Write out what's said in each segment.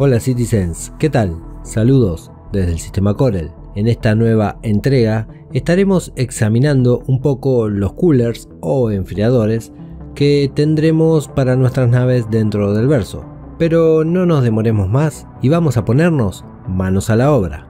Hola Citizens, ¿qué tal? Saludos desde el sistema Corel. En esta nueva entrega estaremos examinando un poco los coolers o enfriadores que tendremos para nuestras naves dentro del verso. Pero no nos demoremos más y vamos a ponernos manos a la obra.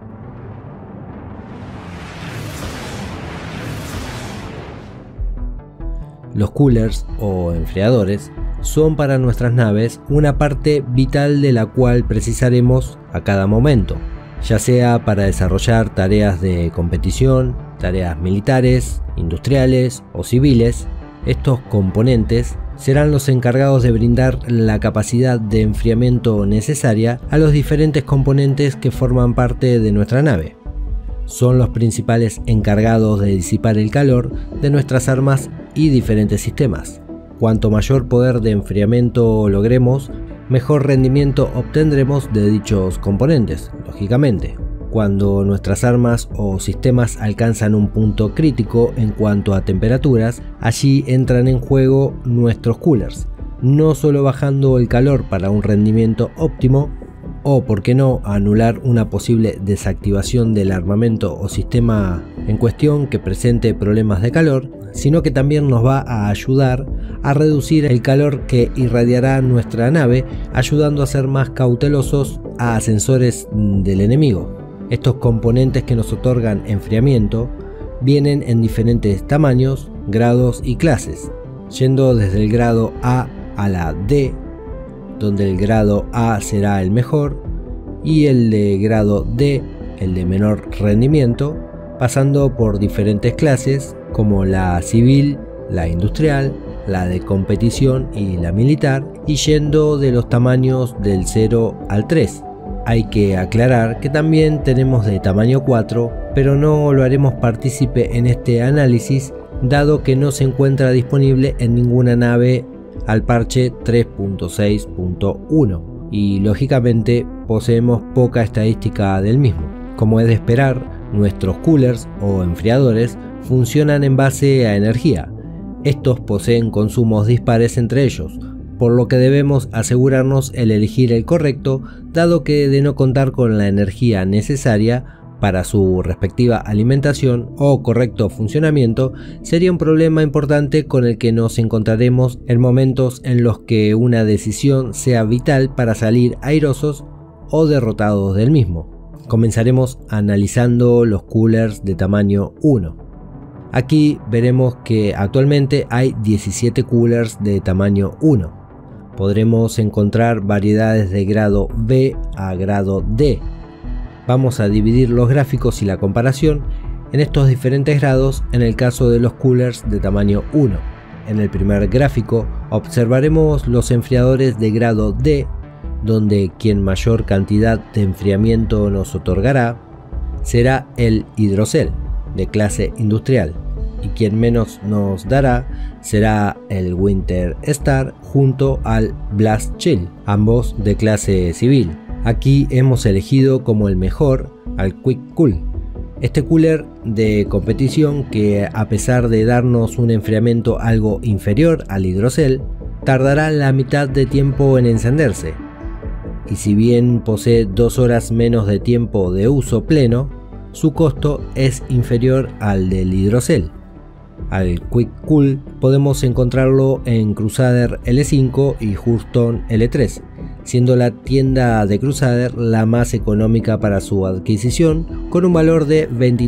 Los coolers o enfriadores son para nuestras naves una parte vital de la cual precisaremos a cada momento, ya sea para desarrollar tareas de competición, tareas militares, industriales o civiles. Estos componentes serán los encargados de brindar la capacidad de enfriamiento necesaria a los diferentes componentes que forman parte de nuestra nave. Son los principales encargados de disipar el calor de nuestras armas y diferentes sistemas. Cuanto mayor poder de enfriamiento logremos, mejor rendimiento obtendremos de dichos componentes, lógicamente. Cuando nuestras armas o sistemas alcanzan un punto crítico en cuanto a temperaturas, allí entran en juego nuestros coolers, no solo bajando el calor para un rendimiento óptimo, o por qué no anular una posible desactivación del armamento o sistema en cuestión que presente problemas de calor, sino que también nos va a ayudar a reducir el calor que irradiará nuestra nave, ayudando a ser más cautelosos a sensores del enemigo. Estos componentes que nos otorgan enfriamiento vienen en diferentes tamaños, grados y clases, yendo desde el grado A a la D, donde el grado A será el mejor y el de grado D el de menor rendimiento, pasando por diferentes clases como la civil, la industrial, la de competición y la militar, y yendo de los tamaños del 0 al 3. Hay que aclarar que también tenemos de tamaño 4, pero no lo haremos partícipe en este análisis dado que no se encuentra disponible en ninguna nave al parche 3.6.1 y lógicamente poseemos poca estadística del mismo. Como es de esperar, nuestros coolers o enfriadores funcionan en base a energía. Estos poseen consumos dispares entre ellos, por lo que debemos asegurarnos el elegir el correcto, dado que de no contar con la energía necesaria para su respectiva alimentación o correcto funcionamiento, sería un problema importante con el que nos encontraremos en momentos en los que una decisión sea vital para salir airosos o derrotados del mismo. Comenzaremos analizando los coolers de tamaño 1. Aquí veremos que actualmente hay 17 coolers de tamaño 1. Podremos encontrar variedades de grado B a grado D. Vamos a dividir los gráficos y la comparación en estos diferentes grados en el caso de los coolers de tamaño 1. En el primer gráfico observaremos los enfriadores de grado D, donde quien mayor cantidad de enfriamiento nos otorgará será el hidrocel de clase industrial, y quien menos nos dará será el Winter Star junto al Blast Chill, ambos de clase civil. Aquí hemos elegido como el mejor al Quick Cool, este cooler de competición que, a pesar de darnos un enfriamiento algo inferior al hidrocel, tardará la mitad de tiempo en encenderse, y si bien posee 2 horas menos de tiempo de uso pleno, su costo es inferior al del hidrocel. Al Quick Cool podemos encontrarlo en Crusader L5 y Hurston L3, siendo la tienda de Crusader la más económica para su adquisición, con un valor de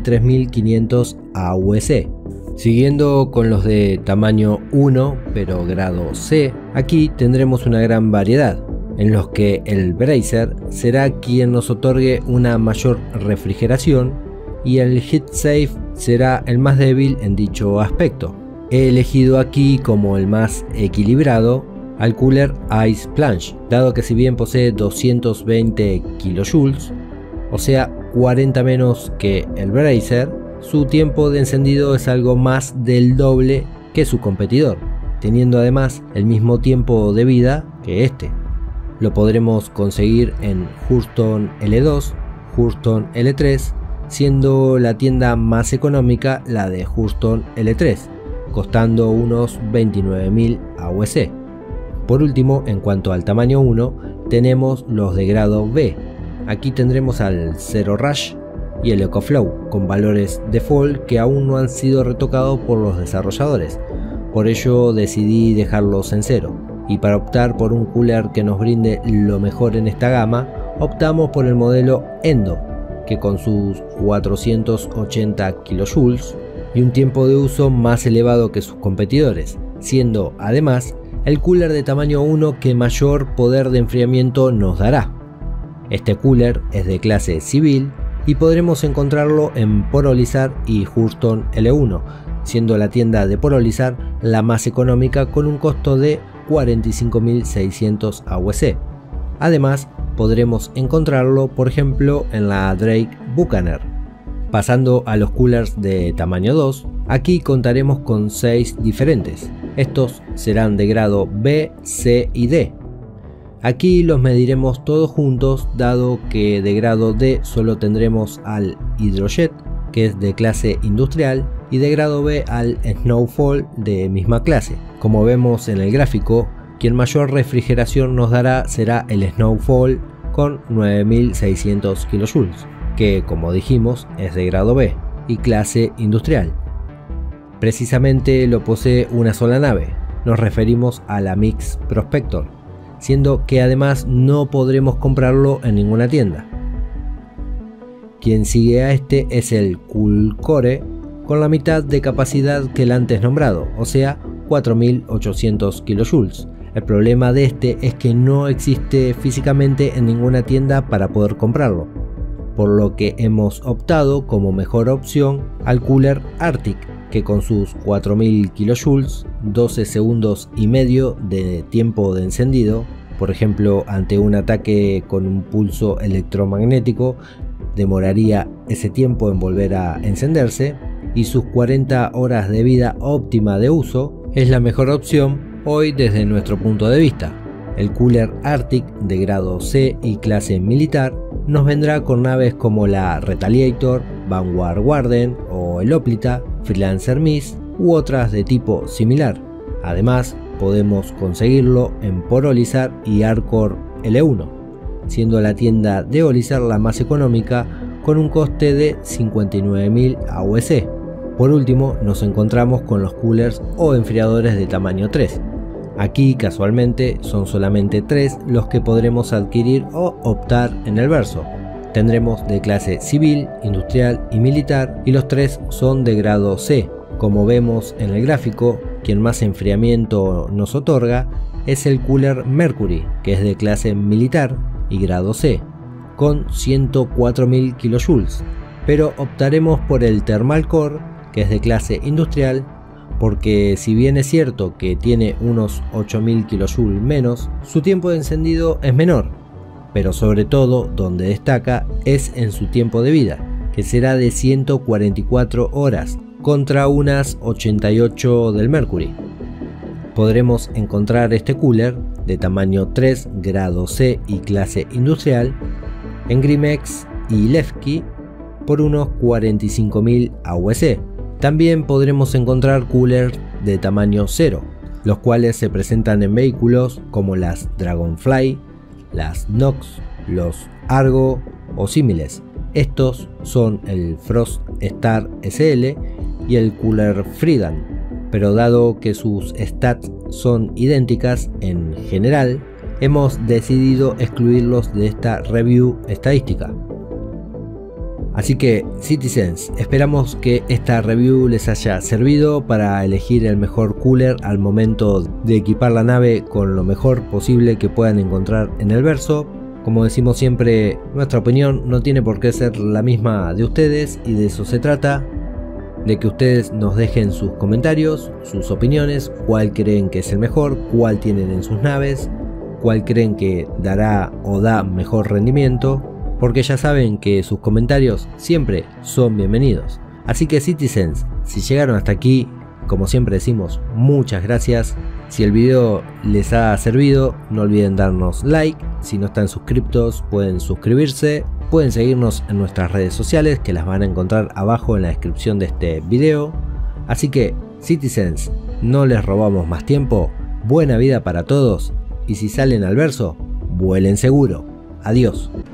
23.500 AUC. Siguiendo con los de tamaño 1 pero grado C, aquí tendremos una gran variedad, en los que el Bracer será quien nos otorgue una mayor refrigeración y el Heat Safe será el más débil en dicho aspecto. He elegido aquí como el más equilibrado al cooler Ice Plunge, dado que si bien posee 220 kJ, o sea 40 menos que el Bracer, su tiempo de encendido es algo más del doble que su competidor, teniendo además el mismo tiempo de vida que este. Lo podremos conseguir en Hurston L2, Hurston L3, siendo la tienda más económica la de Hurston L3, costando unos 29.000 AUC. Por último, en cuanto al tamaño 1, tenemos los de grado B. Aquí tendremos al Zero Rush y el EcoFlow con valores default que aún no han sido retocados por los desarrolladores. Por ello decidí dejarlos en 0. Y para optar por un cooler que nos brinde lo mejor en esta gama, optamos por el modelo Endo, que con sus 480 kJ y un tiempo de uso más elevado que sus competidores, siendo además el cooler de tamaño 1 que mayor poder de enfriamiento nos dará. Este cooler es de clase civil y podremos encontrarlo en Porolizar y Hurston L1, siendo la tienda de Porolizar la más económica con un costo de 45.600 AUC. Además, podremos encontrarlo por ejemplo en la Drake Buchanan. Pasando a los coolers de tamaño 2, aquí contaremos con 6 diferentes. Estos serán de grado B, C y D. Aquí los mediremos todos juntos, dado que de grado D solo tendremos al Hydrojet, que es de clase industrial, y de grado B al Snowfall de misma clase. Como vemos en el gráfico, quien mayor refrigeración nos dará será el Snowfall con 9600 kJ, que como dijimos es de grado B y clase industrial. Precisamente lo posee una sola nave, nos referimos a la Mix Prospector, siendo que además no podremos comprarlo en ninguna tienda. Quien sigue a este es el Coolcore con la mitad de capacidad que el antes nombrado, o sea 4800 kJ. El problema de este es que no existe físicamente en ninguna tienda para poder comprarlo, por lo que hemos optado como mejor opción al cooler Arctic, que con sus 4000 kJ, 12 segundos y medio de tiempo de encendido, por ejemplo ante un ataque con un pulso electromagnético, demoraría ese tiempo en volver a encenderse, y sus 40 horas de vida óptima de uso, es la mejor opción hoy desde nuestro punto de vista. El cooler Arctic de grado C y clase militar nos vendrá con naves como la Retaliator, Vanguard Warden o el Hoplita, Freelancer Miss u otras de tipo similar. Además, podemos conseguirlo en Porolizar y Arcor L1, siendo la tienda de Olizar la más económica con un coste de 59.000 AUC. Por último, nos encontramos con los coolers o enfriadores de tamaño 3. Aquí casualmente son solamente 3 los que podremos adquirir o optar en el verso. Tendremos de clase civil, industrial y militar, y los 3 son de grado C. Como vemos en el gráfico, quien más enfriamiento nos otorga es el cooler Mercury, que es de clase militar y grado C, con 104.000 kJ, pero optaremos por el Thermal Core, que es de clase industrial, porque si bien es cierto que tiene unos 8000 kJ menos, su tiempo de encendido es menor, pero sobre todo donde destaca es en su tiempo de vida, que será de 144 horas contra unas 88 del Mercury. Podremos encontrar este cooler de tamaño 3 grado C y clase industrial en Grimex y Lefky por unos 45.000 AUC. También podremos encontrar coolers de tamaño 0, los cuales se presentan en vehículos como las Dragonfly, las Nox, los Argo o símiles. Estos son el Frost Star SL y el cooler Freedom, pero dado que sus stats son idénticas en general, hemos decidido excluirlos de esta review estadística. Así que, Citizens, esperamos que esta review les haya servido para elegir el mejor cooler al momento de equipar la nave con lo mejor posible que puedan encontrar en el verso. Como decimos siempre, nuestra opinión no tiene por qué ser la misma de ustedes y de eso se trata, de que ustedes nos dejen sus comentarios, sus opiniones, cuál creen que es el mejor, cuál tienen en sus naves, cuál creen que dará o da mejor rendimiento, porque ya saben que sus comentarios siempre son bienvenidos. Así que Citizens, si llegaron hasta aquí, como siempre decimos, muchas gracias. Si el video les ha servido, no olviden darnos like. Si no están suscriptos, pueden suscribirse. Pueden seguirnos en nuestras redes sociales, que las van a encontrar abajo en la descripción de este video. Así que, Citizens, no les robamos más tiempo. Buena vida para todos. Y si salen al verso, vuelen seguro. Adiós.